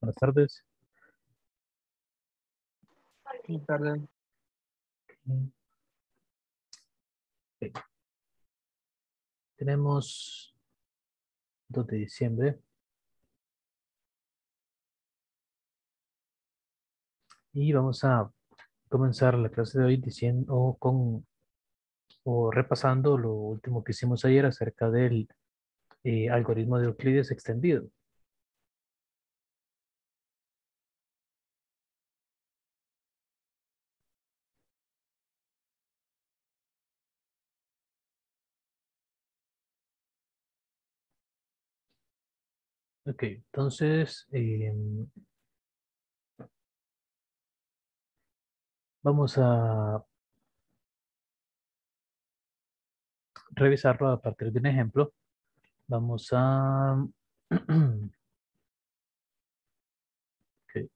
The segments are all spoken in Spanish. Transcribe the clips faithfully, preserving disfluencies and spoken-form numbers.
Buenas tardes. Buenas tardes. Okay. Tenemos dos de diciembre. Y vamos a comenzar la clase de hoy diciendo o con o repasando lo último que hicimos ayer acerca del eh, algoritmo de Euclides extendido. Ok, entonces eh, vamos a revisarlo a partir de un ejemplo. Vamos a... Ok,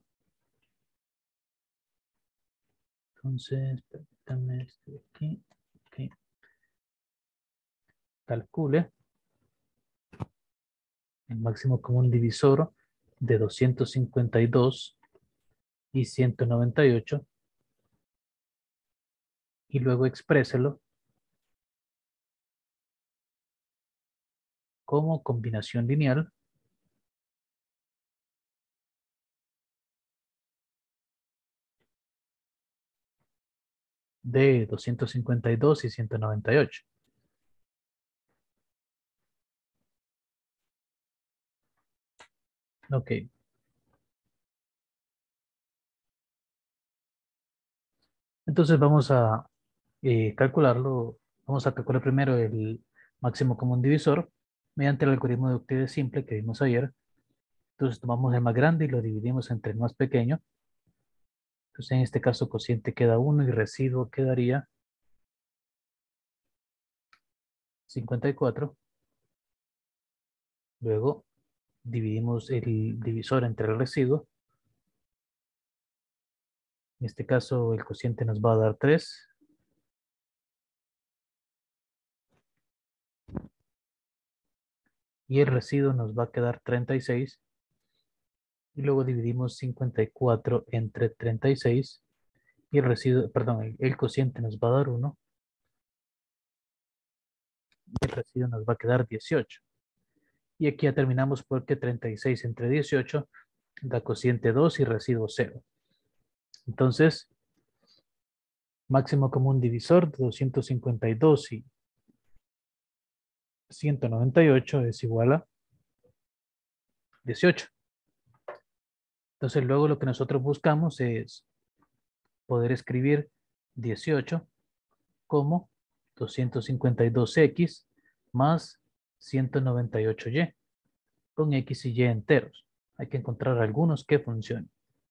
entonces, permítame estoy aquí. Ok. Calcule el máximo común divisor de doscientos cincuenta y dos y ciento noventa y ocho y luego expréselo como combinación lineal de doscientos cincuenta y dos y ciento noventa y ocho. Ok. Entonces vamos a eh, calcularlo. Vamos a calcular primero el máximo común divisor mediante el algoritmo de Euclides simple que vimos ayer. Entonces tomamos el más grande y lo dividimos entre el más pequeño. Entonces en este caso cociente queda uno y residuo quedaría cincuenta y cuatro. Luego dividimos el divisor entre el residuo. En este caso el cociente nos va a dar tres. Y el residuo nos va a quedar treinta y seis. Y luego dividimos cincuenta y cuatro entre treinta y seis. Y el residuo, perdón, el, el cociente nos va a dar uno. Y el residuo nos va a quedar dieciocho. Y aquí ya terminamos porque treinta y seis entre dieciocho da cociente dos y residuo cero. Entonces, máximo común divisor de doscientos cincuenta y dos y ciento noventa y ocho es igual a dieciocho. Entonces, luego lo que nosotros buscamos es poder escribir dieciocho como doscientos cincuenta y dos equis más ciento noventa y ocho y con X y Y enteros. Hay que encontrar algunos que funcionen.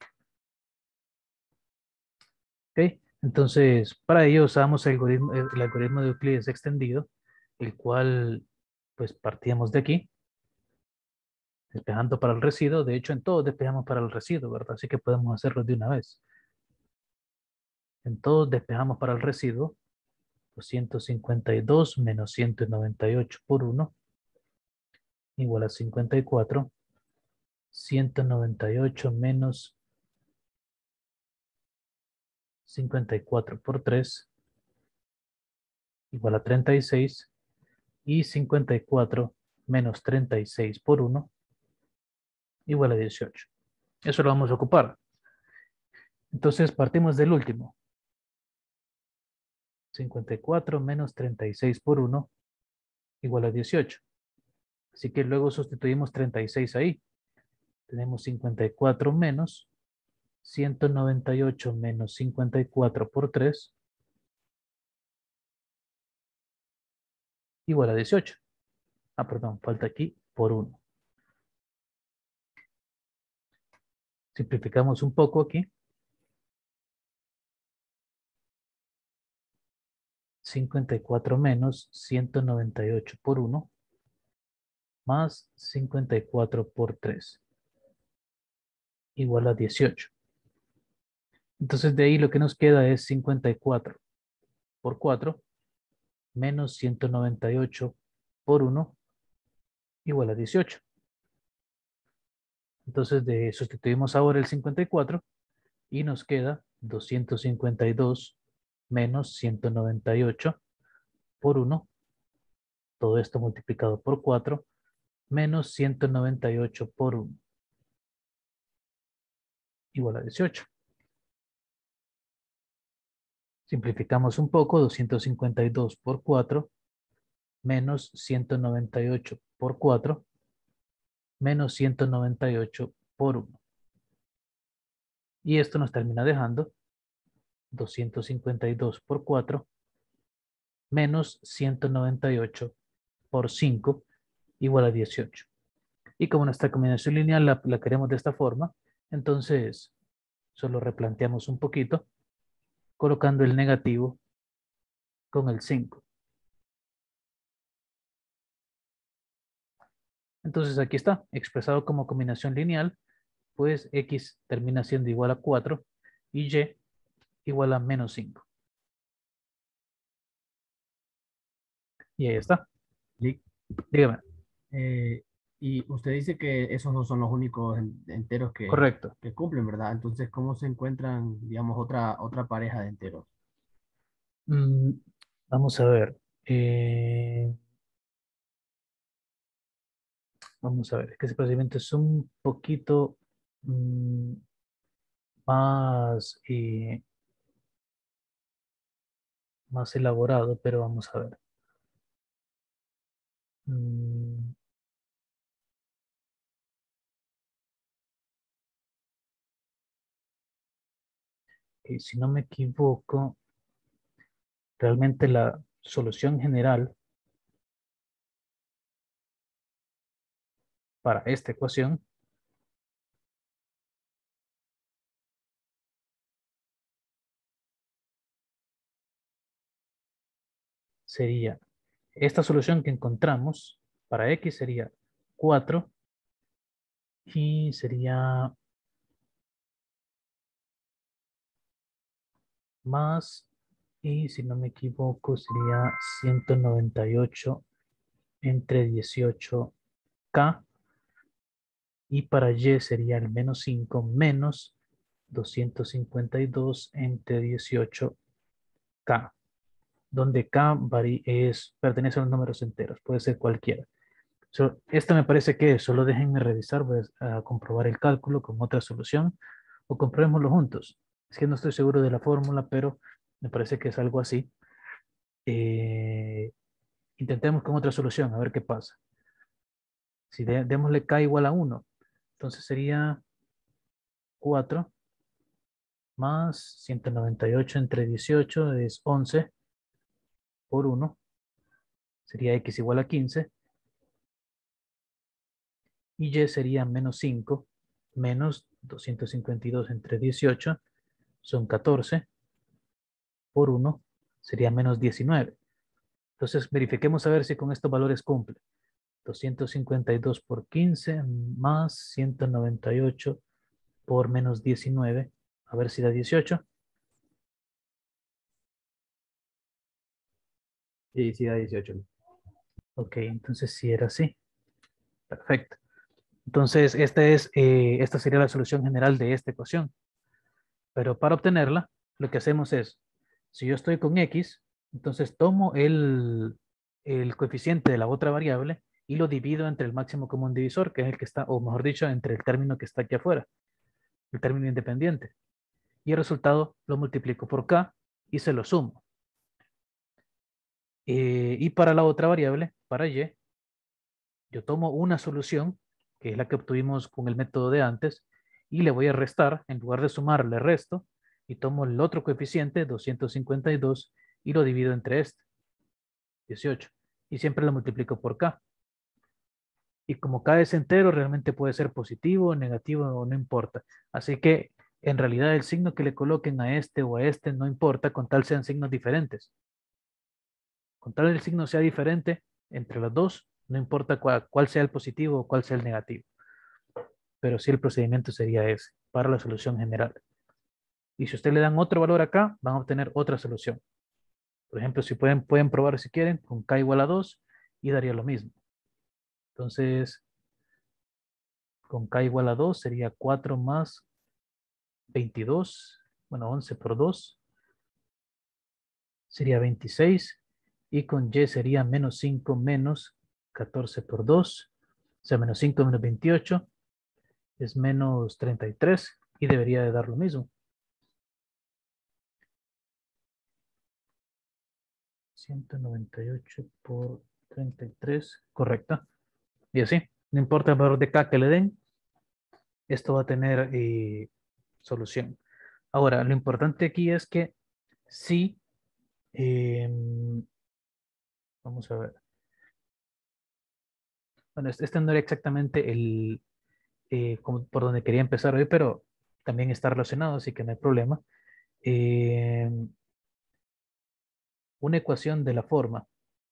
¿Ok? Entonces, para ello usamos el algoritmo, el algoritmo de Euclides extendido, el cual, pues, partíamos de aquí, despejando para el residuo. De hecho, en todos despejamos para el residuo, ¿verdad? Así que podemos hacerlo de una vez. En todos despejamos para el residuo. doscientos cincuenta y dos menos ciento noventa y ocho por uno igual a cincuenta y cuatro. ciento noventa y ocho menos cincuenta y cuatro por tres igual a treinta y seis. Y cincuenta y cuatro menos treinta y seis por uno igual a dieciocho. Eso lo vamos a ocupar. Entonces partimos del último. cincuenta y cuatro menos treinta y seis por uno igual a dieciocho. Así que luego sustituimos treinta y seis ahí. Tenemos cincuenta y cuatro menos ciento noventa y ocho menos cincuenta y cuatro por tres igual a dieciocho. Ah, perdón, falta aquí por uno. Simplificamos un poco aquí. cincuenta y cuatro menos ciento noventa y ocho por uno más cincuenta y cuatro por tres igual a dieciocho. Entonces de ahí lo que nos queda es cincuenta y cuatro por cuatro menos ciento noventa y ocho por uno igual a dieciocho. Entonces de, sustituimos ahora el cincuenta y cuatro y nos queda doscientos cincuenta y dos menos ciento noventa y ocho por uno. Todo esto multiplicado por cuatro menos ciento noventa y ocho por uno igual a dieciocho. Simplificamos un poco, doscientos cincuenta y dos por cuatro menos ciento noventa y ocho por cuatro menos ciento noventa y ocho por uno. Y esto nos termina dejando doscientos cincuenta y dos por cuatro menos ciento noventa y ocho por cinco igual a dieciocho. Y como nuestra combinación lineal la, la queremos de esta forma, entonces solo replanteamos un poquito colocando el negativo con el cinco. Entonces aquí está, expresado como combinación lineal, pues x termina siendo igual a cuatro y y igual a menos cinco. Y ahí está. Lic. Dígame. Eh, y usted dice que esos no son los únicos en- enteros que, Correcto. que cumplen, ¿verdad? Entonces, ¿cómo se encuentran, digamos, otra, otra pareja de enteros? Mm, vamos a ver. Eh, vamos a ver. Es que ese procedimiento es un poquito mm, más, eh, más elaborado, pero vamos a ver. Mm, ok, si no me equivoco, realmente la solución general para esta ecuación sería, esta solución que encontramos para x sería cuatro y sería más, y si no me equivoco, sería ciento noventa y ocho entre dieciocho k, y para y sería el menos cinco menos doscientos cincuenta y dos entre dieciocho k, donde k vari- es, pertenece a los números enteros, puede ser cualquiera. So, esto me parece que es, solo déjenme revisar, voy a, a comprobar el cálculo con otra solución o comprobémoslo juntos. Es que no estoy seguro de la fórmula, pero me parece que es algo así. Eh, intentemos con otra solución, a ver qué pasa. Si de- démosle k igual a uno, entonces sería cuatro más ciento noventa y ocho entre dieciocho es once por uno, sería x igual a quince, y y sería menos cinco menos doscientos cincuenta y dos entre dieciocho, son catorce por uno, sería menos diecinueve. Entonces verifiquemos a ver si con estos valores cumple. doscientos cincuenta y dos por quince más ciento noventa y ocho por menos diecinueve, a ver si da dieciocho. Sí, sí, da dieciocho. Ok, entonces sí era así. Perfecto. Entonces, esta, es, eh, esta sería la solución general de esta ecuación. Pero para obtenerla, lo que hacemos es, si yo estoy con x, entonces tomo el, el coeficiente de la otra variable y lo divido entre el máximo común divisor, que es el que está, o mejor dicho, entre el término que está aquí afuera, el término independiente. Y el resultado lo multiplico por k y se lo sumo. Eh, y para la otra variable, para y, yo tomo una solución, que es la que obtuvimos con el método de antes, y le voy a restar, en lugar de sumar, le resto, y tomo el otro coeficiente, doscientos cincuenta y dos, y lo divido entre este, dieciocho, y siempre lo multiplico por k. Y como k es entero, realmente puede ser positivo, negativo o no importa. Así que en realidad el signo que le coloquen a este o a este no importa, con tal sean signos diferentes. Con tal el signo sea diferente entre los dos, no importa cuál, cuál sea el positivo o cuál sea el negativo. Pero sí el procedimiento sería ese, para la solución general. Y si usted le dan otro valor acá, van a obtener otra solución. Por ejemplo, si pueden, pueden probar si quieren, con k igual a dos y daría lo mismo. Entonces, con K igual a dos sería cuatro más veintidós. Bueno, once por dos sería veintiséis. Y con Y sería menos cinco menos catorce por dos. O sea, menos cinco menos veintiocho es menos treinta y tres. Y debería de dar lo mismo. ciento noventa y ocho por treinta y tres. Correcto. Y así, no importa el valor de K que le den, esto va a tener eh, solución. Ahora, lo importante aquí es que si, eh, vamos a ver, bueno, este este no era exactamente el, eh, como por donde quería empezar hoy, pero también está relacionado, así que no hay problema. Eh, una ecuación de la forma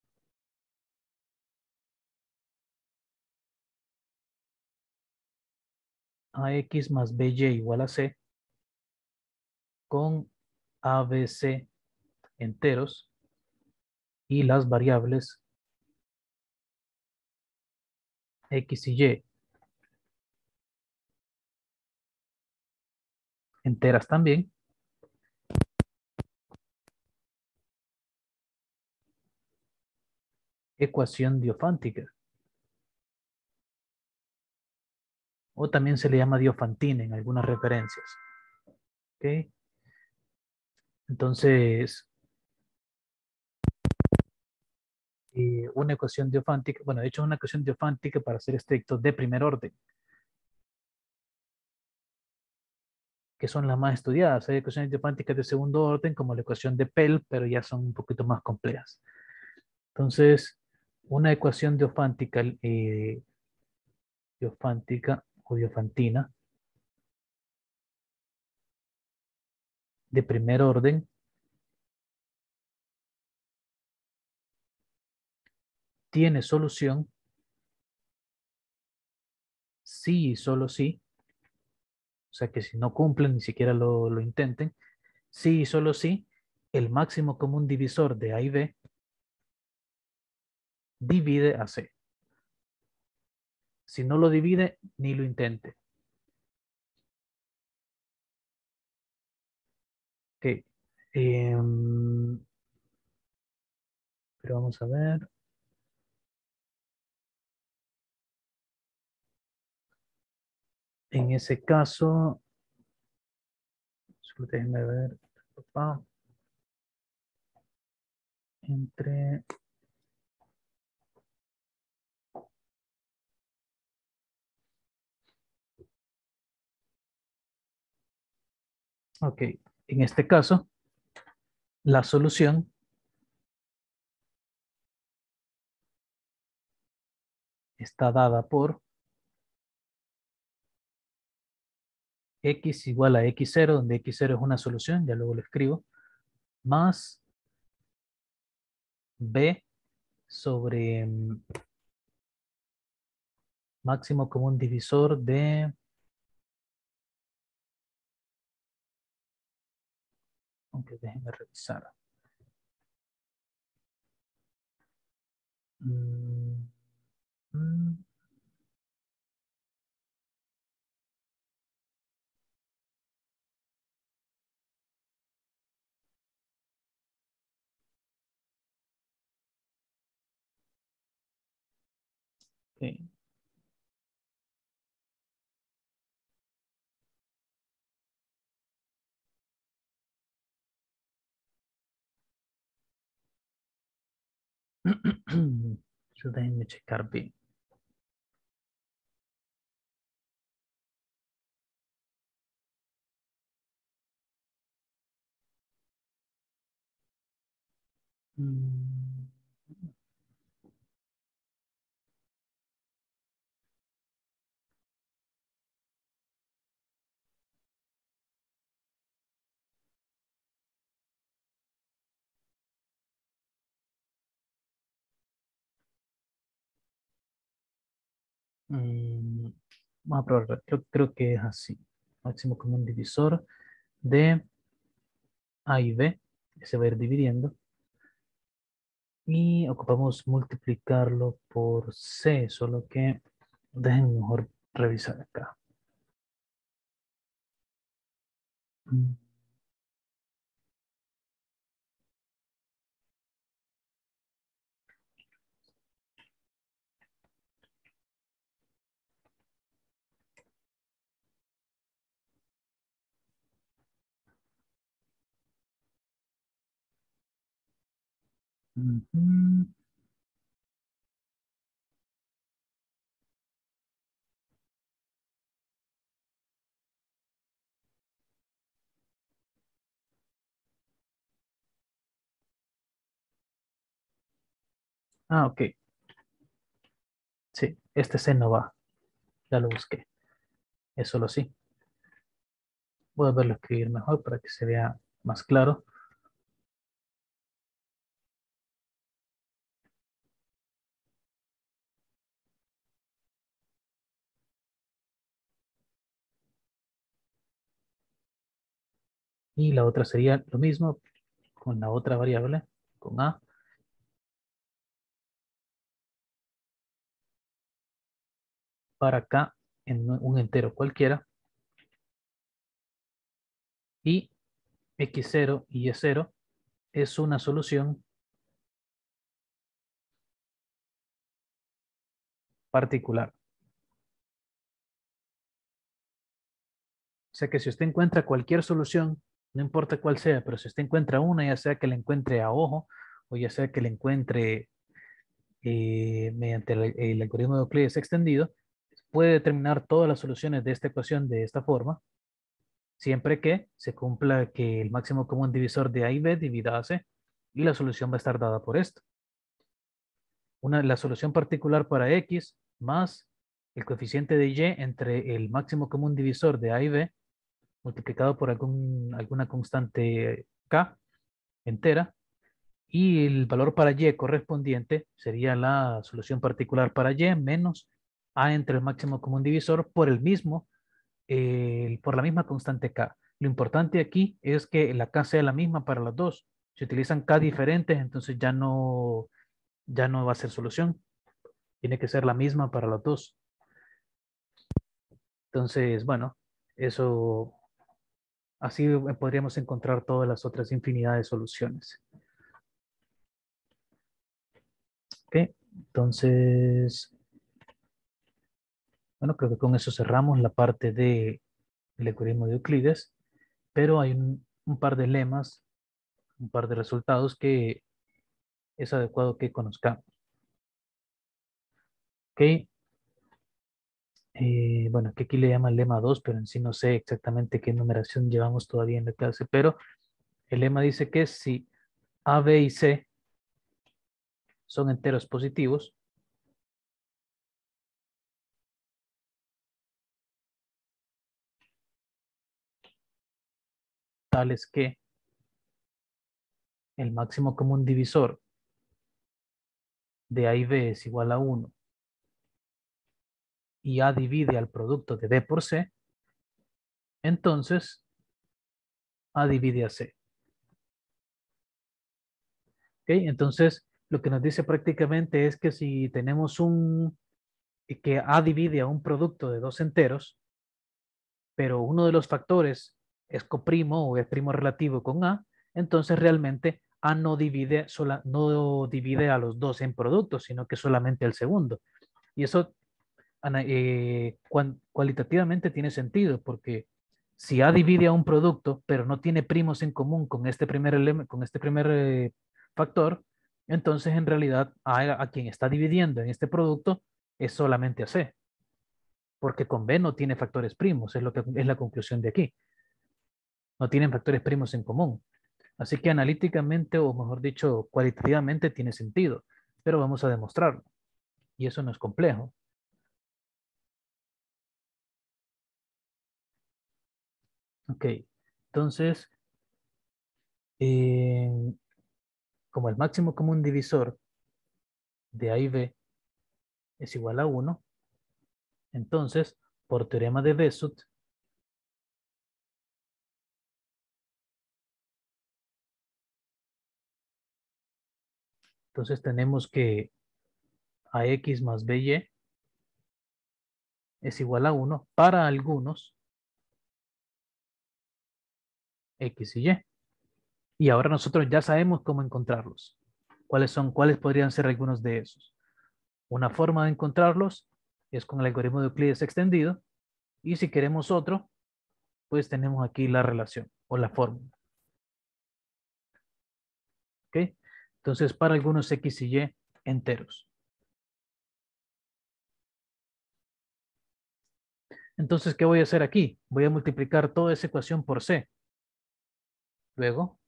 ax más by igual a c con a, b, c enteros y las variables x y y enteras también. Ecuación diofántica. O también se le llama Diofantina en algunas referencias. ¿Ok? Entonces, eh, una ecuación diofántica, bueno, de hecho es una ecuación diofántica para ser estrictos de primer orden, que son las más estudiadas. Hay ecuaciones diofánticas de segundo orden, como la ecuación de Pell, pero ya son un poquito más complejas. Entonces, una ecuación diofántica, eh, diofántica o diofantina de primer orden tiene solución si y solo si, o sea que si no cumplen, ni siquiera lo, lo intenten, si y solo si el máximo común divisor de A y B divide a C. Si no lo divide, ni lo intente. Ok. Em, pero vamos a ver. En ese caso, solo déjenme ver. Papá, entre. Ok. En este caso, la solución está dada por x igual a x cero, donde x cero es una solución, ya luego lo escribo, más b sobre mm, máximo común divisor de, aunque déjenme revisar. Mm, mm, ok. Yo déjenme checar bien. Mm, mm, Vamos a probar. Creo, creo que es así. Máximo común divisor de A y B, que se va a ir dividiendo. Y ocupamos multiplicarlo por C, solo que déjenme mejor revisar acá. Mm. Ujú. Ah, ok. Sí, este C no va. Ya lo busqué. Es solo sí. Voy a verlo escribir mejor para que se vea más claro. Y la otra sería lo mismo con la otra variable, con A. Para acá en un entero cualquiera. Y x cero y y cero es una solución particular. O sea que si usted encuentra cualquier solución, no importa cuál sea, pero si usted encuentra una, ya sea que la encuentre a ojo o ya sea que la encuentre eh, mediante el, el algoritmo de Euclides extendido, puede determinar todas las soluciones de esta ecuación de esta forma, siempre que se cumpla que el máximo común divisor de A y B divida a C, y la solución va a estar dada por esto. Una, la solución particular para X más el coeficiente de Y entre el máximo común divisor de A y B multiplicado por algún, alguna constante K entera, y el valor para Y correspondiente sería la solución particular para Y menos A entre el máximo común divisor por el mismo, eh, por la misma constante K. Lo importante aquí es que la K sea la misma para las dos. Si utilizan K diferentes, entonces ya no, ya no va a ser solución. Tiene que ser la misma para las dos. Entonces, bueno, eso así podríamos encontrar todas las otras infinidades de soluciones. Ok, entonces, bueno, creo que con eso cerramos la parte de el algoritmo de Euclides, pero hay un, un par de lemas, un par de resultados que es adecuado que conozcamos. Ok, eh, bueno, que aquí le llaman lema dos, pero en sí no sé exactamente qué numeración llevamos todavía en la clase, pero el lema dice que si A, B y C son enteros positivos, tales que el máximo común divisor de A y B es igual a uno y A divide al producto de B por C, entonces A divide a C. ¿Ok? Entonces, lo que nos dice prácticamente es que si tenemos un, que A divide a un producto de dos enteros, pero uno de los factores es coprimo o es primo relativo con A, entonces realmente A no divide, sola, no divide a los dos en productos, sino que solamente al segundo. Y eso eh, cualitativamente tiene sentido, porque si A divide a un producto, pero no tiene primos en común con este primer, con este primer eh, factor, entonces en realidad a, a quien está dividiendo en este producto es solamente a C, porque con B no tiene factores primos, es lo que es la conclusión de aquí. No tienen factores primos en común. Así que analíticamente, o mejor dicho, cualitativamente tiene sentido, pero vamos a demostrarlo. Y eso no es complejo. Ok, entonces, eh, como el máximo común divisor de A y B es igual a uno, entonces, por teorema de Besut, entonces tenemos que A X más B Y es igual a uno para algunos X y Y. Y ahora nosotros ya sabemos cómo encontrarlos. ¿Cuáles son, cuáles podrían ser algunos de esos? Una forma de encontrarlos es con el algoritmo de Euclides extendido. Y si queremos otro, pues tenemos aquí la relación o la fórmula. ¿Ok? Entonces, para algunos X y Y enteros. Entonces, ¿qué voy a hacer aquí? Voy a multiplicar toda esa ecuación por C. Luego,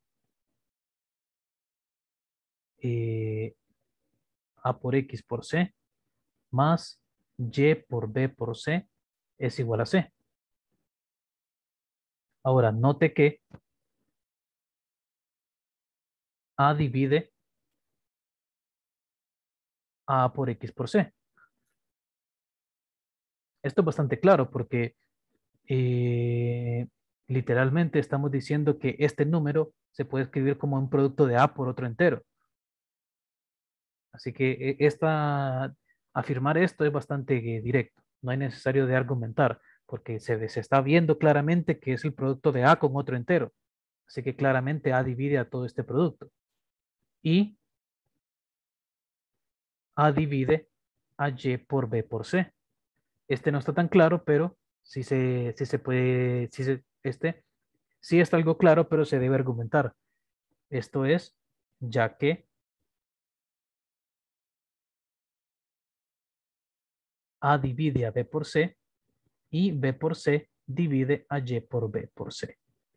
eh, A por X por C más Y por B por C es igual a C. Ahora, note que A divide A por X por C. Esto es bastante claro porque eh, literalmente estamos diciendo que este número se puede escribir como un producto de A por otro entero. Así que eh, esta, afirmar esto es bastante eh, directo. No hay necesario de argumentar porque se, se está viendo claramente que es el producto de A con otro entero. Así que claramente A divide a todo este producto. Y A divide a Y por B por C. Este no está tan claro, pero sí se, sí se puede, sí se, este sí está algo claro, pero se debe argumentar. Esto es, ya que A divide a B por C y B por C divide a Y por B por C.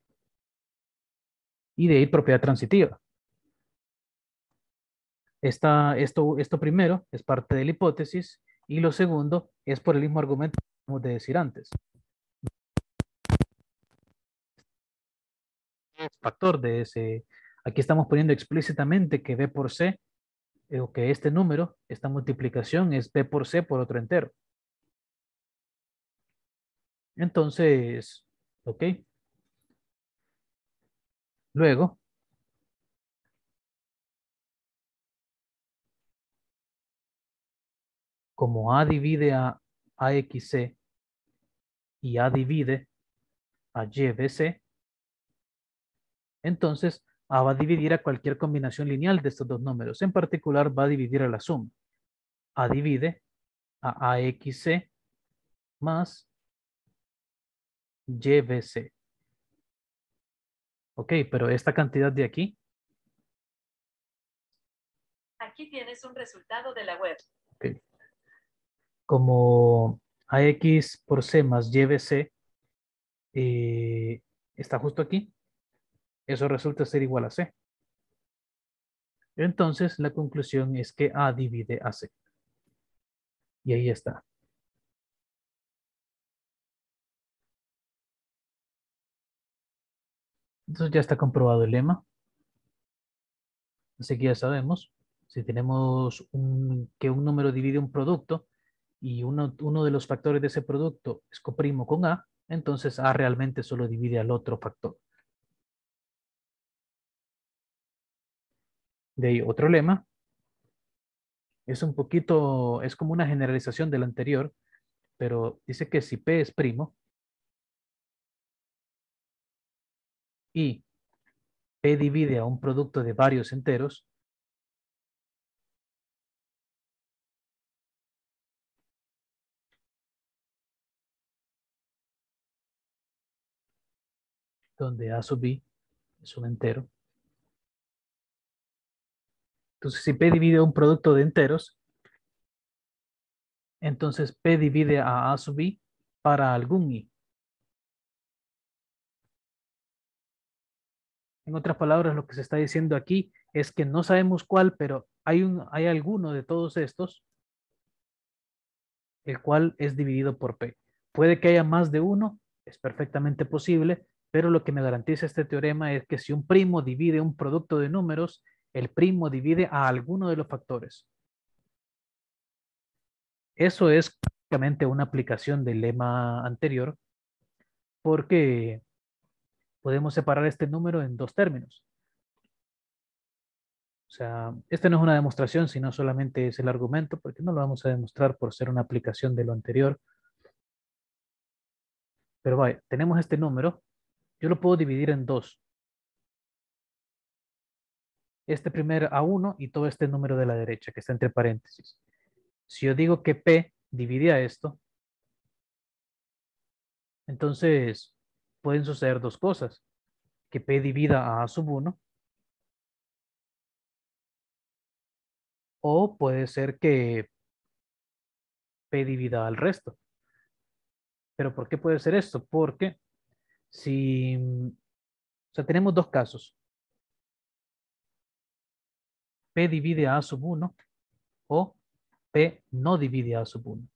Y de ahí propiedad transitiva. Esta, esto, esto primero es parte de la hipótesis y lo segundo es por el mismo argumento que acabamos de decir antes. Factor de ese, aquí estamos poniendo explícitamente que B por C, eh, o que este número, esta multiplicación es B por C por otro entero. Entonces, ok. Luego, como A divide a AXC y A divide a Y B C, entonces A va a dividir a cualquier combinación lineal de estos dos números. En particular, va a dividir a la suma. A divide a AXC más Y B C. Ok, pero esta cantidad de aquí. Aquí tienes un resultado de la web. Okay. Como A X por C más Y B C eh, está justo aquí, eso resulta ser igual a C. Entonces, la conclusión es que A divide a C. Y ahí está. Entonces ya está comprobado el lema. Así que ya sabemos, si tenemos un, que un número divide un producto y uno, uno de los factores de ese producto es coprimo con A, entonces A realmente solo divide al otro factor. De ahí otro lema. Es un poquito, es como una generalización del anterior, pero dice que si P es primo y P divide a un producto de varios enteros, donde A sub B es un entero. Entonces, si P divide a un producto de enteros, entonces P divide a A sub B para algún I. En otras palabras, lo que se está diciendo aquí es que no sabemos cuál, pero hay, un, hay alguno de todos estos, el cual es dividido por P. Puede que haya más de uno, es perfectamente posible, pero lo que me garantiza este teorema es que si un primo divide un producto de números, el primo divide a alguno de los factores. Eso es prácticamente una aplicación del lema anterior, porque podemos separar este número en dos términos. O sea, esta no es una demostración, sino solamente es el argumento, porque no lo vamos a demostrar por ser una aplicación de lo anterior. Pero vaya, tenemos este número. Yo lo puedo dividir en dos. Este primer A uno y todo este número de la derecha que está entre paréntesis. Si yo digo que P divide a esto, entonces pueden suceder dos cosas. Que P divida a A sub uno. O puede ser que P divida al resto. ¿Pero por qué puede ser esto? Porque si... O sea, tenemos dos casos. P divide a A sub uno o P no divide a A sub uno.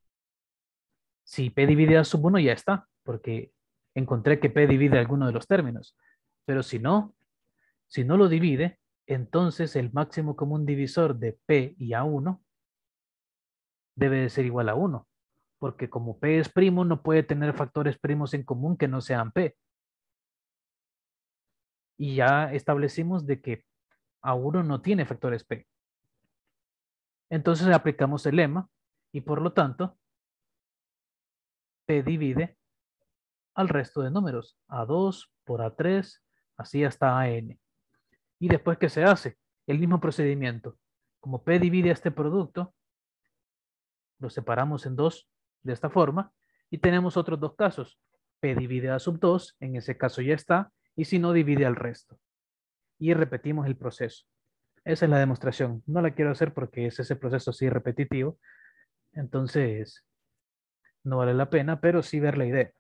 Si P divide a sub uno ya está, porque encontré que P divide alguno de los términos. Pero si no, si no lo divide, entonces el máximo común divisor de P y A uno debe de ser igual a uno. Porque como P es primo, no puede tener factores primos en común que no sean P. Y ya establecimos de que A uno no tiene factores P. Entonces aplicamos el lema y por lo tanto P divide al resto de números, A dos por A tres, así hasta A n. ¿Y después qué se hace? El mismo procedimiento. Como P divide a este producto, lo separamos en dos de esta forma y tenemos otros dos casos. P divide a sub dos, en ese caso ya está, y si no, divide al resto. Y repetimos el proceso. Esa es la demostración. No la quiero hacer porque es ese proceso así repetitivo, entonces no vale la pena, pero sí ver la idea.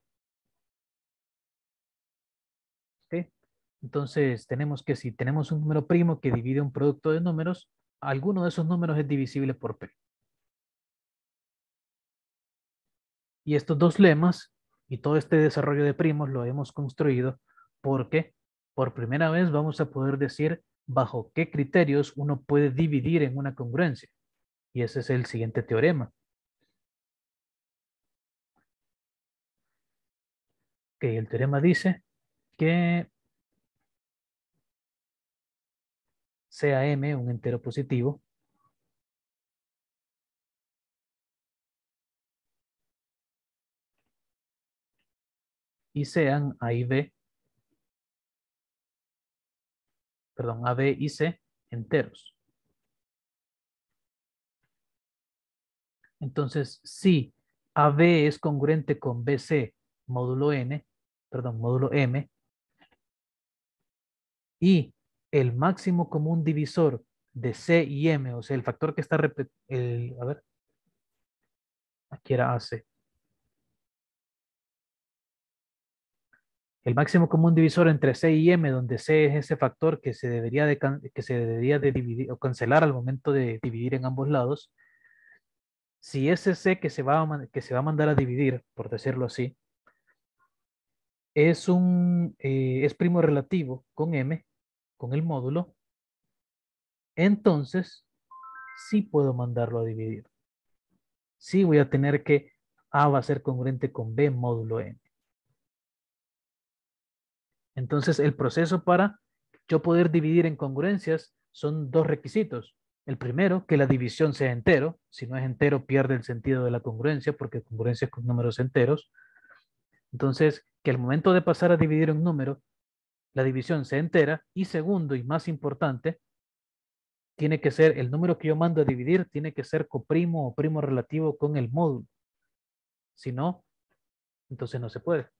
¿Ok? Entonces tenemos que si tenemos un número primo que divide un producto de números, alguno de esos números es divisible por P. Y estos dos lemas y todo este desarrollo de primos lo hemos construido porque por primera vez vamos a poder decir bajo qué criterios uno puede dividir en una congruencia. Y ese es el siguiente teorema. Que el teorema dice que sea M un entero positivo y sean A y B, perdón, A, B y C enteros. Entonces, si A B es congruente con B C módulo N, perdón, módulo M, y el máximo común divisor de C y M, o sea, el factor que está, el, a ver, aquí era A C. El máximo común divisor entre C y M, donde C es ese factor que se debería de, que se debería de dividir o cancelar al momento de dividir en ambos lados. Si ese C que se va a, que se va a mandar a dividir, por decirlo así, es un eh, es primo relativo con M, con el módulo, entonces sí puedo mandarlo a dividir. Sí voy a tener que A va a ser congruente con B módulo M. Entonces el proceso para yo poder dividir en congruencias son dos requisitos. El primero, que la división sea entero. Si no es entero, pierde el sentido de la congruencia porque congruencia es con números enteros. Entonces, que al momento de pasar a dividir un número, la división sea entera. Y segundo, y más importante, tiene que ser, el número que yo mando a dividir tiene que ser coprimo o primo relativo con el módulo. Si no, entonces no se puede.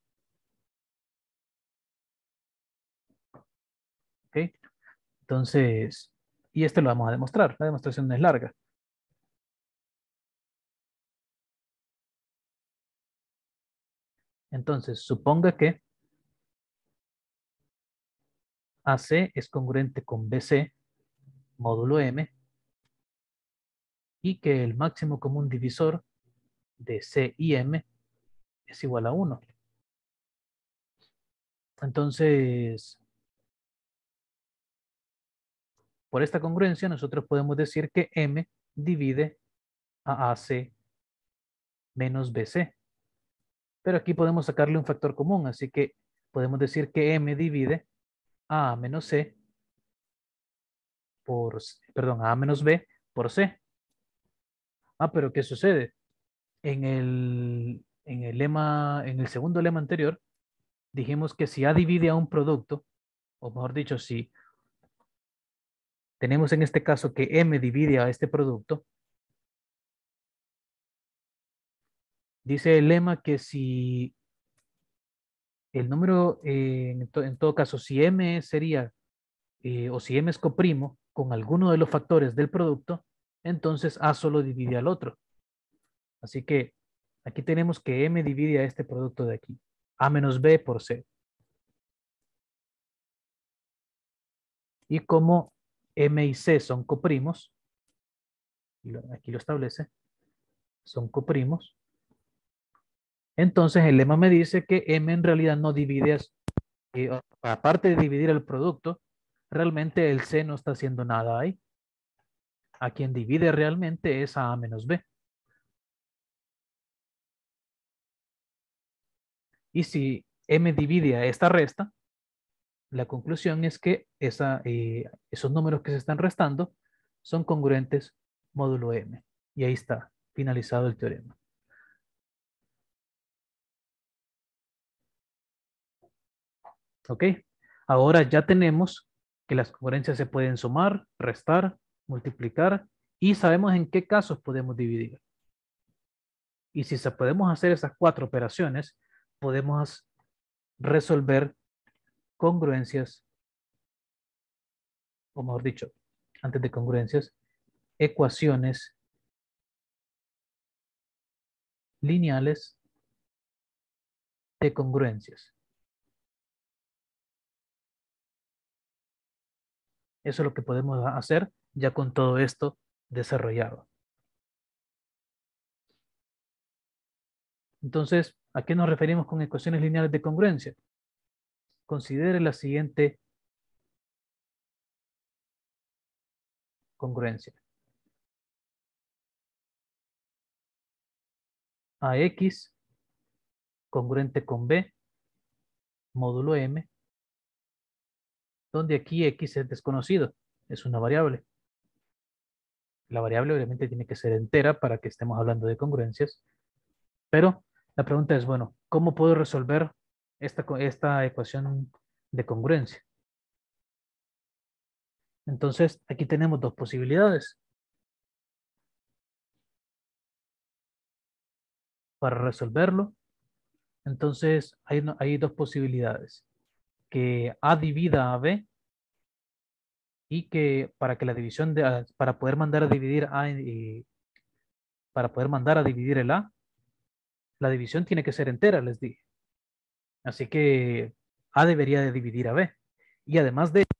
¿Ok? Entonces, y esto lo vamos a demostrar. La demostración no es larga. Entonces, suponga que A C es congruente con B C módulo M y que el máximo común divisor de C y M es igual a uno. Entonces, por esta congruencia, nosotros podemos decir que M divide a AC menos B C. Pero aquí podemos sacarle un factor común, así que podemos decir que M divide a A menos C por, perdón, a A menos B por C. Ah, pero ¿qué sucede? En el, en el lema, en el segundo lema anterior, dijimos que si A divide a un producto, o mejor dicho, si tenemos en este caso que M divide a este producto, dice el lema que si el número, eh, en, to- en todo caso, si M sería, eh, o si M es coprimo con alguno de los factores del producto, entonces A solo divide al otro. Así que aquí tenemos que M divide a este producto de aquí. A menos B por C. Y como M y C son coprimos, y lo- aquí lo establece, son coprimos, entonces el lema me dice que M en realidad no divide, as- eh, a- aparte de dividir el producto, realmente el C no está haciendo nada ahí. A quien divide realmente es a A menos B. Y si M divide a esta resta, la conclusión es que esa, eh, esos números que se están restando son congruentes módulo M. Y ahí está, finalizado el teorema. ¿Ok? Ahora ya tenemos que las congruencias se pueden sumar, restar, multiplicar y sabemos en qué casos podemos dividir. Y si se podemos hacer esas cuatro operaciones, podemos resolver congruencias, o mejor dicho, antes de congruencias, ecuaciones lineales de congruencias. Eso es lo que podemos hacer ya con todo esto desarrollado. Entonces, ¿a qué nos referimos con ecuaciones lineales de congruencia? Considere la siguiente congruencia. A X congruente con B módulo M, donde aquí X es desconocido, es una variable. La variable obviamente tiene que ser entera para que estemos hablando de congruencias, pero la pregunta es, bueno, ¿cómo puedo resolver esta, esta ecuación de congruencia? Entonces, aquí tenemos dos posibilidades. Para resolverlo, entonces hay, no- hay dos posibilidades. Que A divida a B y que para que la división de, A- para poder mandar a dividir A, y para poder mandar a dividir el A, la división tiene que ser entera, les dije. Así que A debería de dividir a B. Y además de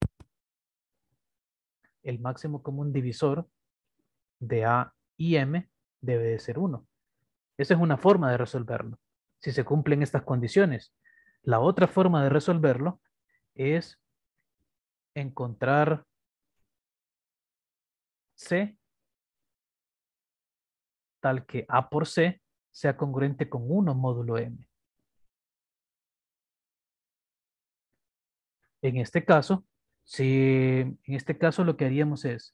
el máximo común divisor de A y M debe de ser uno. Esa es una forma de resolverlo, si se cumplen estas condiciones. La otra forma de resolverlo es encontrar C tal que A por C sea congruente con uno módulo M. En este caso, si en este caso lo que haríamos es,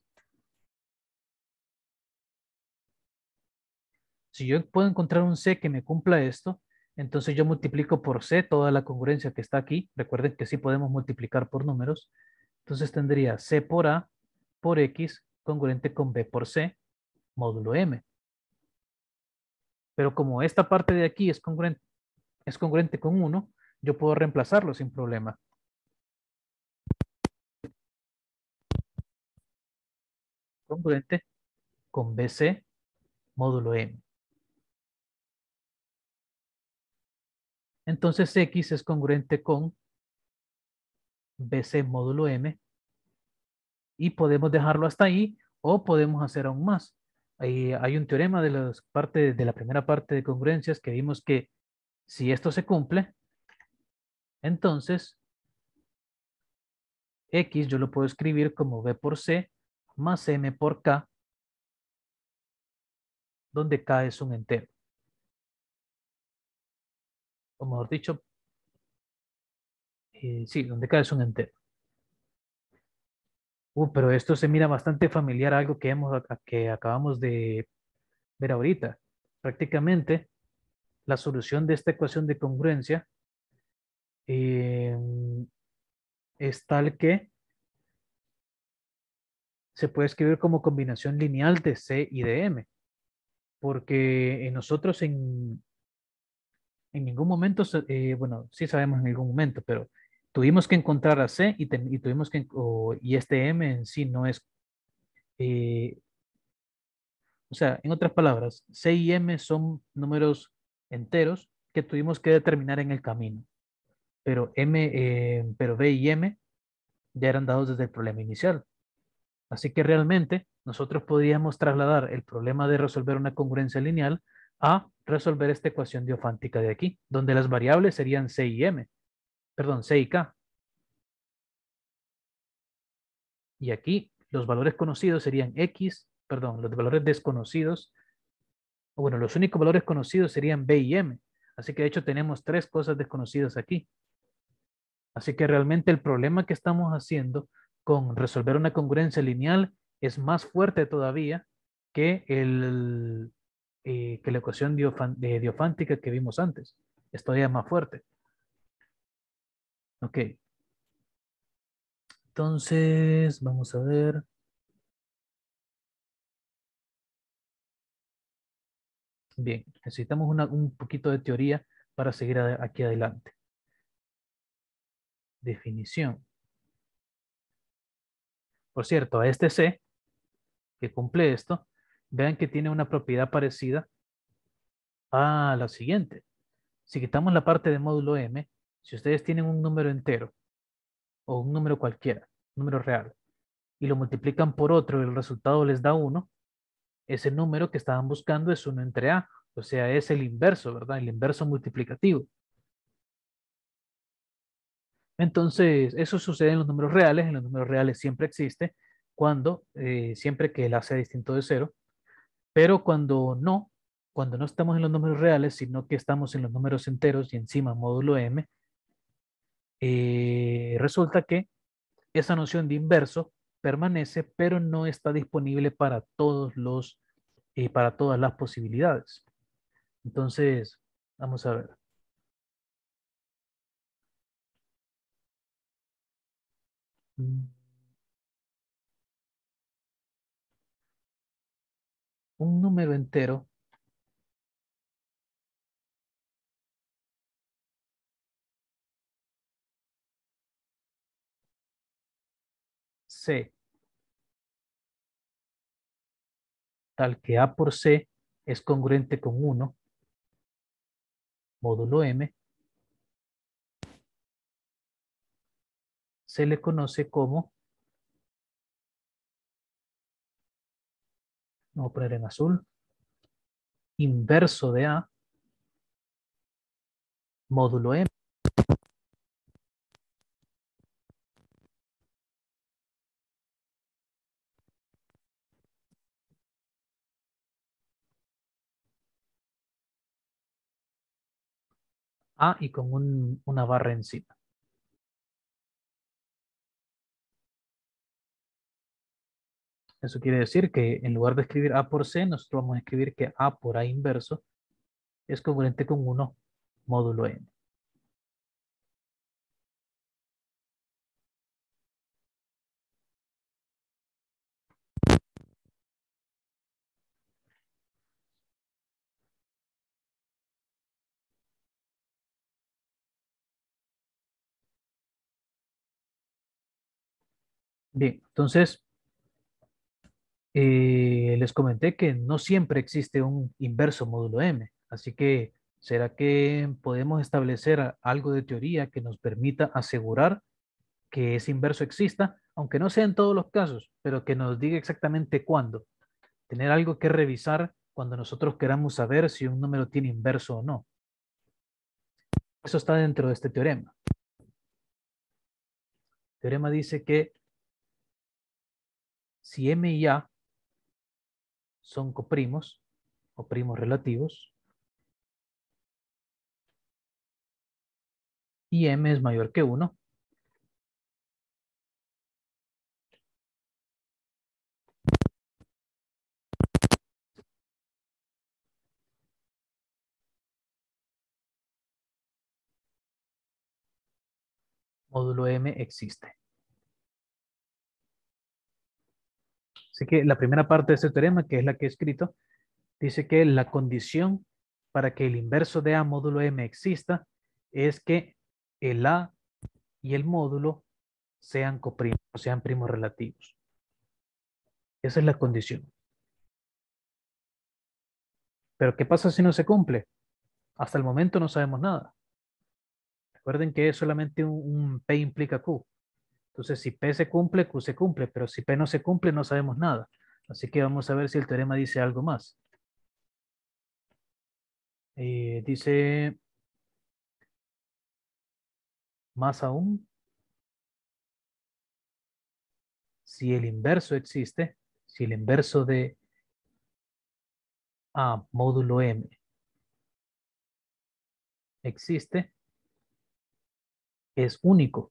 si yo puedo encontrar un C que me cumpla esto, entonces yo multiplico por C toda la congruencia que está aquí. Recuerden que sí podemos multiplicar por números. Entonces tendría C por A por X congruente con B por C módulo M. Pero como esta parte de aquí es congruente, es congruente con uno, yo puedo reemplazarlo sin problema. Congruente con B C módulo M. Entonces X es congruente con B C módulo M y podemos dejarlo hasta ahí o podemos hacer aún más. Ahí hay un teorema de, las parte, de la primera parte de congruencias que vimos que si esto se cumple, entonces X yo lo puedo escribir como B por C más M por K, donde K es un entero. O mejor dicho, eh, sí, donde K es un entero. Uh, pero esto se mira bastante familiar a algo que, hemos, a- que acabamos de ver ahorita. Prácticamente la solución de esta ecuación de congruencia eh, es tal que se puede escribir como combinación lineal de C y de M, porque nosotros en, en ningún momento, se- eh, bueno, sí sabemos en algún momento, pero tuvimos que encontrar a C y, ten- y tuvimos que, o- y este M en sí no es, eh, o sea, en otras palabras, C y M son números enteros que tuvimos que determinar en el camino, pero M, eh, pero B y M ya eran dados desde el problema inicial. Así que realmente nosotros podríamos trasladar el problema de resolver una congruencia lineal a resolver esta ecuación diofántica de aquí, donde las variables serían C y M, perdón, C y K. Y aquí los valores conocidos serían X, perdón, los valores desconocidos, o bueno, los únicos valores conocidos serían B y M. Así que de hecho tenemos tres cosas desconocidas aquí. Así que realmente el problema que estamos haciendo con resolver una congruencia lineal es más fuerte todavía que, el, eh, que la ecuación diofan- de diofántica que vimos antes. Es todavía más fuerte. Ok. Entonces, vamos a ver. Bien, necesitamos una- un poquito de teoría para seguir a- aquí adelante. Definición. Por cierto, a este C, que cumple esto, vean que tiene una propiedad parecida a la siguiente. Si quitamos la parte de módulo M, si ustedes tienen un número entero o un número cualquiera, un número real, y lo multiplican por otro y el resultado les da uno, ese número que estaban buscando es uno entre A, o sea, es el inverso, ¿verdad? El inverso multiplicativo. Entonces, eso sucede en los números reales. En los números reales siempre existe cuando, eh, siempre que el A sea distinto de cero, pero cuando no, cuando no estamos en los números reales, sino que estamos en los números enteros y encima módulo M, eh, resulta que esa noción de inverso permanece, pero no está disponible para todos los, eh, para todas las posibilidades. Entonces, vamos a ver. Mm, Un número entero C, tal que A por C es congruente con uno módulo M, se le conoce como, vamos a poner en azul, inverso de A módulo M. A y con un- una barra encima. Eso quiere decir que en lugar de escribir A por C, nosotros vamos a escribir que A por A inverso es congruente con uno módulo M. Bien, entonces eh, les comenté que no siempre existe un inverso módulo M, así que ¿será que podemos establecer a- algo de teoría que nos permita asegurar que ese inverso exista, aunque no sea en todos los casos, pero que nos diga exactamente cuándo? Tener algo que revisar cuando nosotros queramos saber si un número tiene inverso o no. Eso está dentro de este teorema. El teorema dice que si M y A son coprimos o primos relativos y M es mayor que uno, módulo M existe. Así que la primera parte de este teorema, que es la que he escrito, dice que la condición para que el inverso de A módulo M exista es que el A y el módulo sean coprimos, sean primos relativos. Esa es la condición. Pero ¿qué pasa si no se cumple? Hasta el momento no sabemos nada. Recuerden que es solamente un, un P implica Q. Entonces, si P se cumple, Q se cumple, pero si P no se cumple, no sabemos nada. Así que vamos a ver si el teorema dice algo más. Eh, dice, más aún, si el inverso existe, si el inverso de A módulo M existe, es único.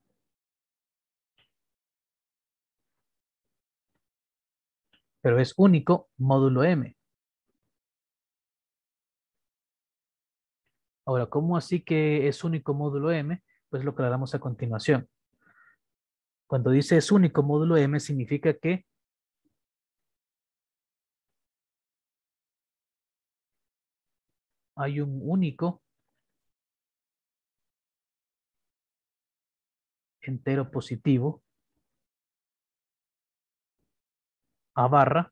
Pero es único módulo M. Ahora, ¿cómo así que es único módulo M? Pues lo aclaramos a continuación. Cuando dice es único módulo M, significa que hay un único entero positivo A barra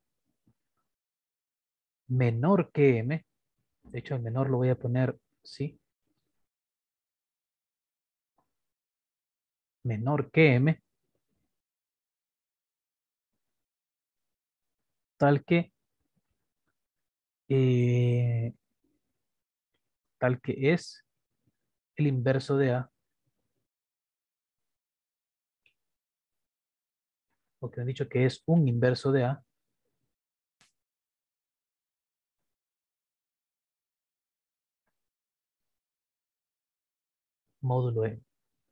menor que M. De hecho, el menor lo voy a poner, sí. Menor que M. Tal que, eh, tal que es el inverso de A. O que han dicho que es un inverso de A. Módulo M.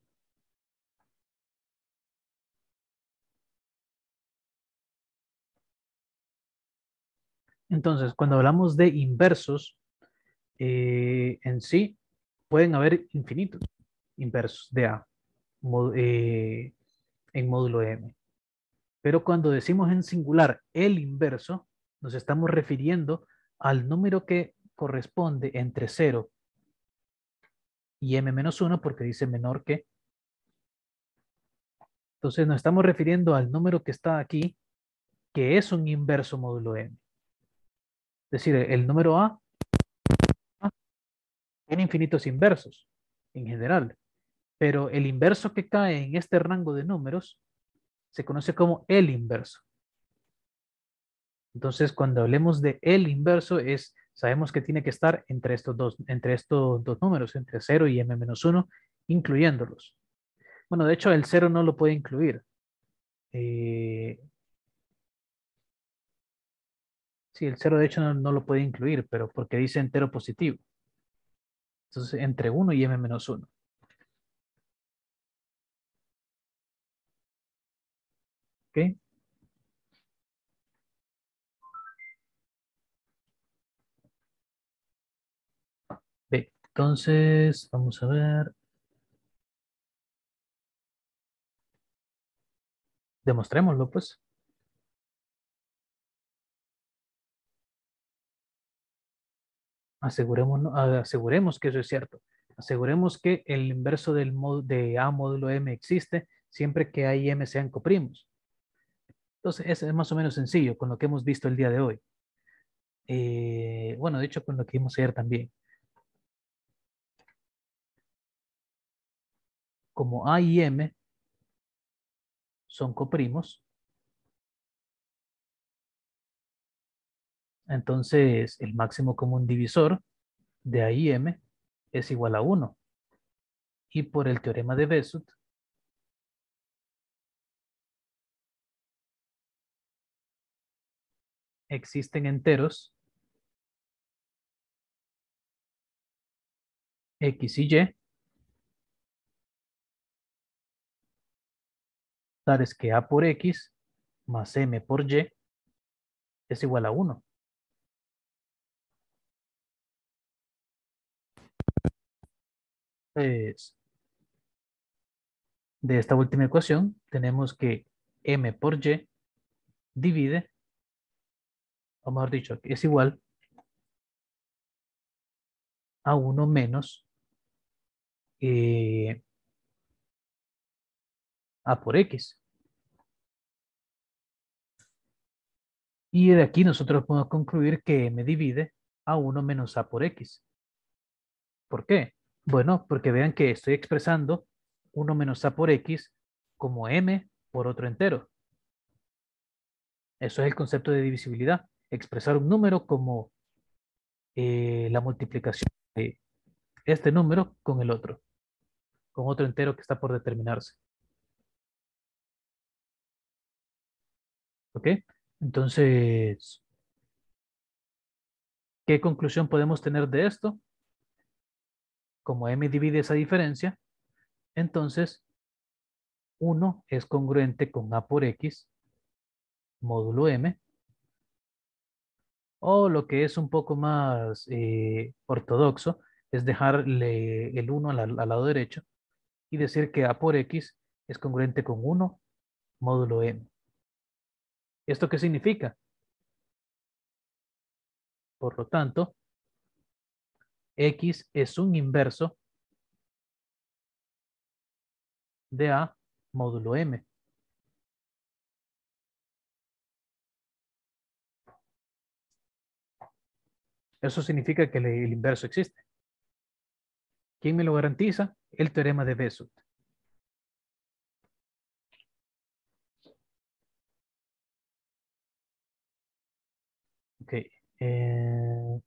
Entonces, cuando hablamos de inversos, eh, en sí pueden haber infinitos inversos de A eh, en módulo M. Pero cuando decimos en singular el inverso, nos estamos refiriendo al número que corresponde entre cero y m menos uno, porque dice menor que. Entonces nos estamos refiriendo al número que está aquí, que es un inverso módulo M. Es decir, el número A tiene infinitos inversos en general, pero el inverso que cae en este rango de números se conoce como el inverso. Entonces, cuando hablemos de el inverso, es, sabemos que tiene que estar entre estos dos, entre estos dos números, entre cero y m menos uno, incluyéndolos. Bueno, de hecho, el cero no lo puede incluir. Eh, sí, el cero de hecho no, no lo puede incluir, pero porque dice entero positivo. Entonces, entre uno y m menos uno. ¿Ok? Bien, entonces, vamos a ver. Demostrémoslo, pues. Aseguremos, aseguremos que eso es cierto. Aseguremos que el inverso del módulo de A módulo M existe siempre que A y M sean coprimos. Entonces, eso es más o menos sencillo con lo que hemos visto el día de hoy. Eh, bueno, de hecho, con lo que vimos ayer también. Como A y M son coprimos, entonces el máximo común divisor de A y M es igual a uno. Y por el teorema de Besut, existen enteros X y Y, tales que A por X más M por Y es igual a uno. Entonces, de esta última ecuación, tenemos que m por y divide, o mejor dicho, es igual a uno menos eh, a por x. Y de aquí nosotros podemos concluir que m divide a uno menos a por x. ¿Por qué? Bueno, porque vean que estoy expresando uno menos a por x como m por otro entero. Eso es el concepto de divisibilidad. Expresar un número como eh, la multiplicación de este número con el otro, con otro entero que está por determinarse. ¿Ok? Entonces, ¿qué conclusión podemos tener de esto? Como m divide esa diferencia, entonces uno es congruente con a por x módulo m, o lo que es un poco más eh, ortodoxo, es dejarle el uno al, al lado derecho y decir que a por x es congruente con uno módulo m. ¿Esto qué significa? Por lo tanto, x es un inverso de a módulo m. Eso significa que el, el inverso existe. ¿Quién me lo garantiza? El teorema de Besut. Ok. Eh,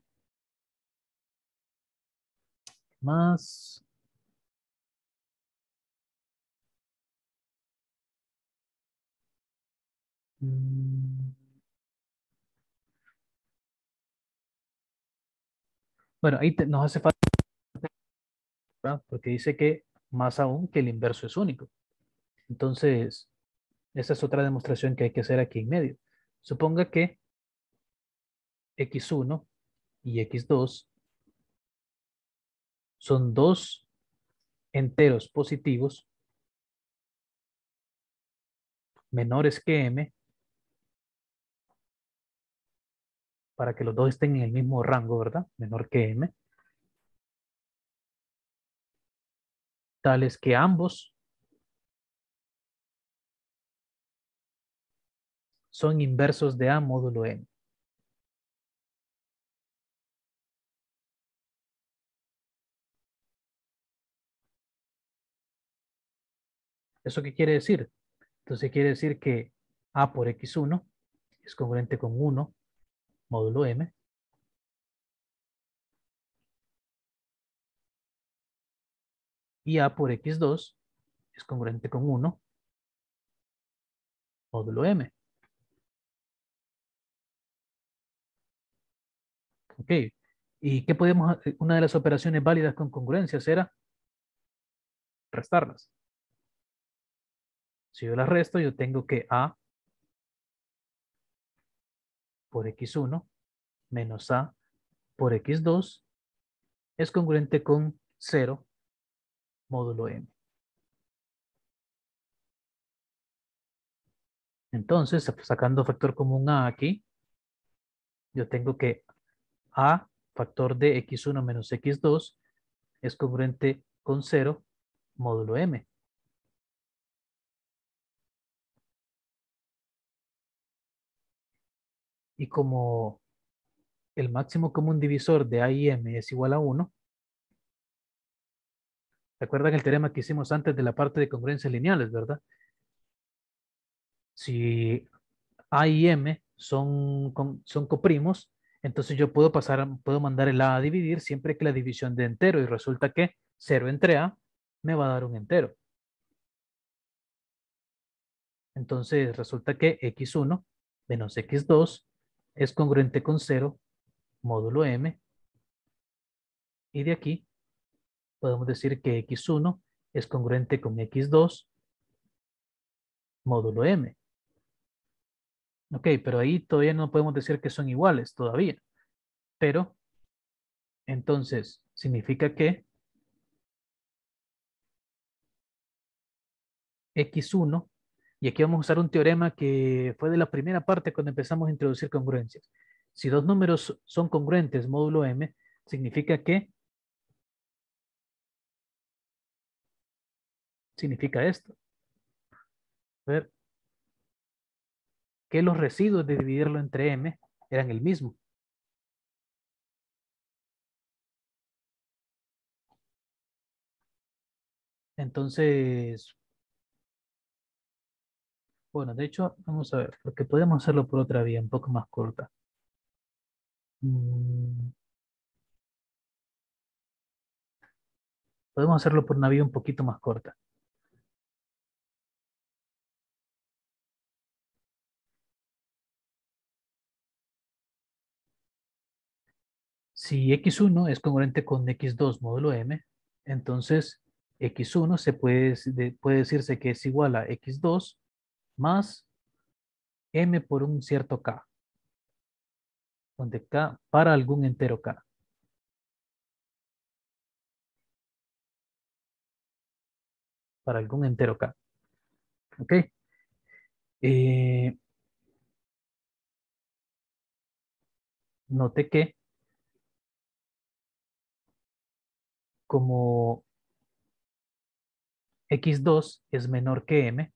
más. Mm, Bueno, ahí te- nos hace falta, ¿verdad? Porque dice que más aún que el inverso es único. Entonces, esa es otra demostración que hay que hacer aquí en medio. Suponga que equis uno y equis dos son dos enteros positivos menores que m, para que los dos estén en el mismo rango, ¿verdad? Menor que m, tales que ambos son inversos de a módulo m. ¿Eso qué quiere decir? Entonces quiere decir que a por equis uno es congruente con uno módulo m, y a por equis dos es congruente con uno módulo m. Ok. ¿Y qué podemos, una de las operaciones válidas con congruencias era restarlas? Si yo las resto, yo tengo que a por equis uno menos a por equis dos es congruente con cero módulo m. Entonces, sacando factor común a aquí, yo tengo que a factor de equis uno menos equis dos es congruente con cero módulo m. Y como el máximo común divisor de a y m es igual a uno, ¿recuerdan el teorema que hicimos antes de la parte de congruencias lineales, verdad? Si a y m son, son coprimos, entonces yo puedo pasar, puedo mandar el a a dividir siempre que la división de entero, y resulta que cero entre a me va a dar un entero. Entonces resulta que equis uno menos equis dos es congruente con cero módulo m, y de aquí podemos decir que equis uno es congruente con equis dos módulo m. Ok, pero ahí todavía no podemos decir que son iguales todavía. Pero entonces significa que equis uno, y aquí vamos a usar un teorema que fue de la primera parte cuando empezamos a introducir congruencias. Si dos números son congruentes módulo m, significa que, significa esto. A ver, que los residuos de dividirlo entre m eran el mismo. Entonces, bueno, de hecho, vamos a ver, porque podemos hacerlo por otra vía, un poco más corta. Mm, podemos hacerlo por una vía un poquito más corta. Si equis uno es congruente con equis dos módulo m, entonces equis uno se puede, de- puede decirse que es igual a equis dos más m por un cierto k, donde k para algún entero k. Para algún entero k. ¿Ok? Eh, note que como equis dos es menor que m,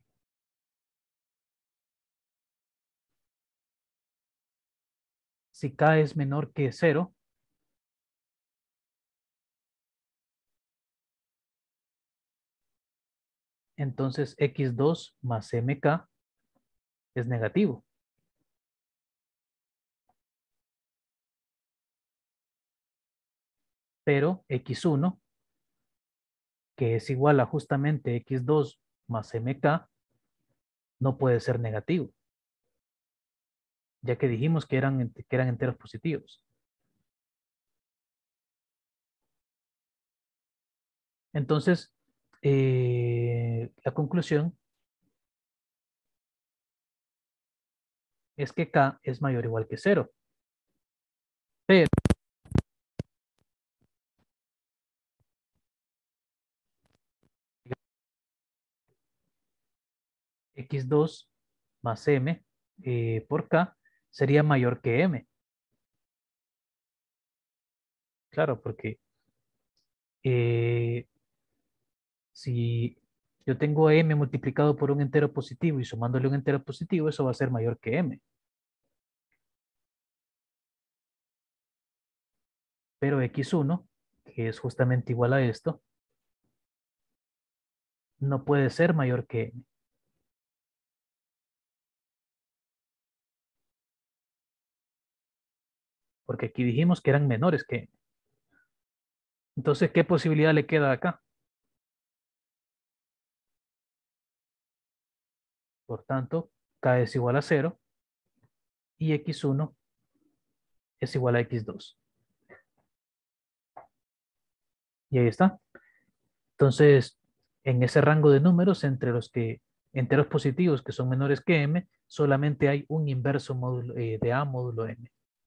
si k es menor que cero, entonces equis dos más mk es negativo. Pero equis uno, que es igual a justamente equis dos más mk, no puede ser negativo, ya que dijimos que eran, que eran enteros positivos. Entonces, eh, la conclusión es que k es mayor o igual que cero. Pero equis dos más m eh, por k sería mayor que m. Claro, porque eh, si yo tengo m multiplicado por un entero positivo y sumándole un entero positivo, eso va a ser mayor que m. Pero equis uno, que es justamente igual a esto, no puede ser mayor que m. Porque aquí dijimos que eran menores que m. Entonces, ¿qué posibilidad le queda acá? Por tanto, k es igual a cero y equis uno es igual a equis dos. Y ahí está. Entonces, en ese rango de números, entre los que enteros positivos que son menores que m, solamente hay un inverso módulo, eh, de a módulo m.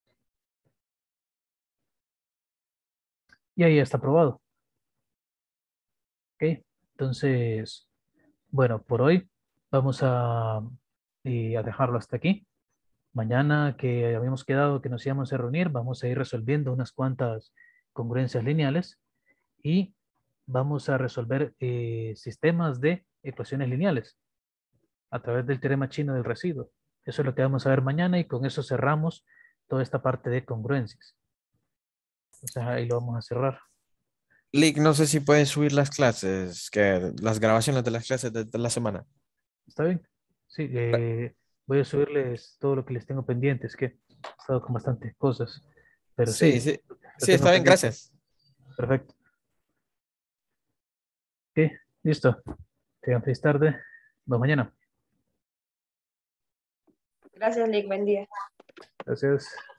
Y ahí está probado. ¿Ok? Entonces, bueno, por hoy vamos a, eh, a dejarlo hasta aquí. Mañana que habíamos quedado que nos íbamos a reunir, vamos a ir resolviendo unas cuantas congruencias lineales y vamos a resolver eh, sistemas de ecuaciones lineales a través del teorema chino del residuo. Eso es lo que vamos a ver mañana y con eso cerramos toda esta parte de congruencias. Entonces ahí lo vamos a cerrar. Lick, no sé si puedes subir las clases, que las grabaciones de las clases de, de la semana. ¿Está bien? Sí, eh, voy a subirles todo lo que les tengo pendiente. Es que he estado con bastantes cosas. Pero Sí, sí, sí, lo sí, tengo está bien, pendiente. gracias. Perfecto. Ok, listo. Tengan feliz tarde. Nos vemos mañana. Gracias, Lick. Buen día. Gracias.